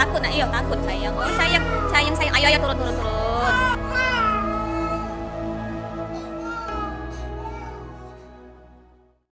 takut nak, iya takut sayang. Oh sayang, sayang, sayang. Ayo, ayo turun, turun, turun.